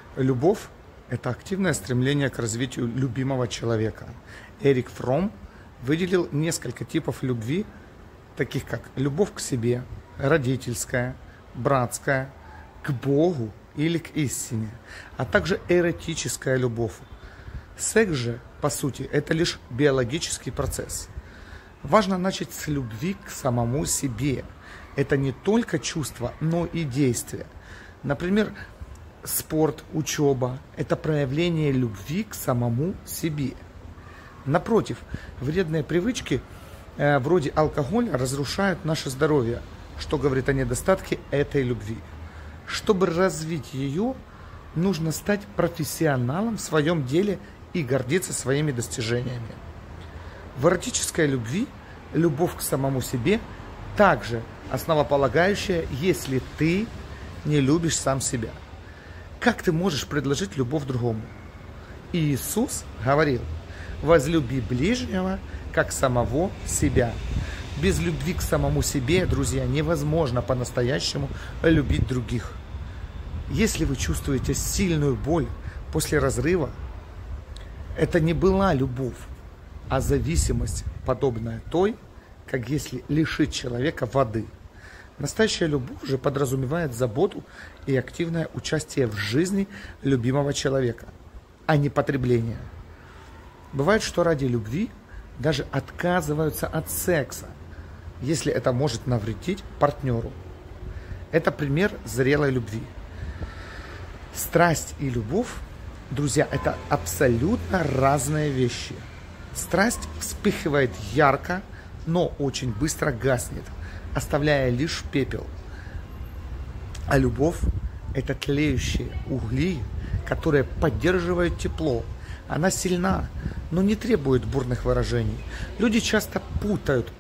Любовь– это активное стремление к развитию любимого человека. Эрик Фромм выделил несколько типов любви, таких как любовь к себе, родительская, братская, к Богу или к истине, а также эротическая любовь. Секс же, по сути, это лишь биологический процесс. Важно начать с любви к самому себе. Это не только чувство, но и действие. Например, спорт, учеба – это проявление любви к самому себе. Напротив, вредные привычки вроде алкоголя разрушают наше здоровье, что говорит о недостатке этой любви. Чтобы развить ее, нужно стать профессионалом в своем деле и гордиться своими достижениями. В эротической любви любовь к самому себе также основополагающая, если ты не любишь сам себя. Как ты можешь предложить любовь другому? Иисус говорил: возлюби ближнего, как самого себя. Без любви к самому себе, друзья, невозможно по-настоящему любить других. Если вы чувствуете сильную боль после разрыва, это не была любовь, а зависимость, подобная той, как если лишить человека воды. Настоящая любовь же подразумевает заботу и активное участие в жизни любимого человека, а не потребление. Бывает, что ради любви даже отказываются от секса, если это может навредить партнеру. Это пример зрелой любви. Страсть и любовь, друзья, это абсолютно разные вещи. Страсть вспыхивает ярко, но очень быстро гаснет, оставляя лишь пепел. А любовь – это тлеющие угли, которые поддерживают тепло. Она сильна, но не требует бурных выражений. Люди часто путают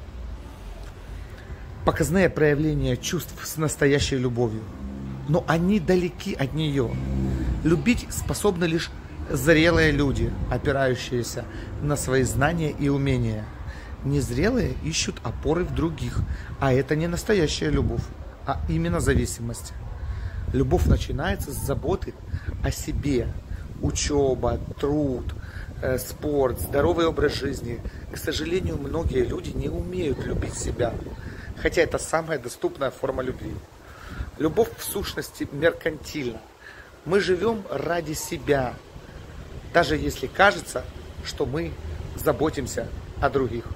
показные проявления чувств с настоящей любовью, но они далеки от нее. Любить способны лишь зрелые люди, опирающиеся на свои знания и умения. Незрелые ищут опоры в других, а это не настоящая любовь, а именно зависимость. Любовь начинается с заботы о себе. Учеба, труд, спорт, здоровый образ жизни. К сожалению, многие люди не умеют любить себя, хотя это самая доступная форма любви. Любовь в сущности меркантильна. Мы живем ради себя, даже если кажется, что мы заботимся о других.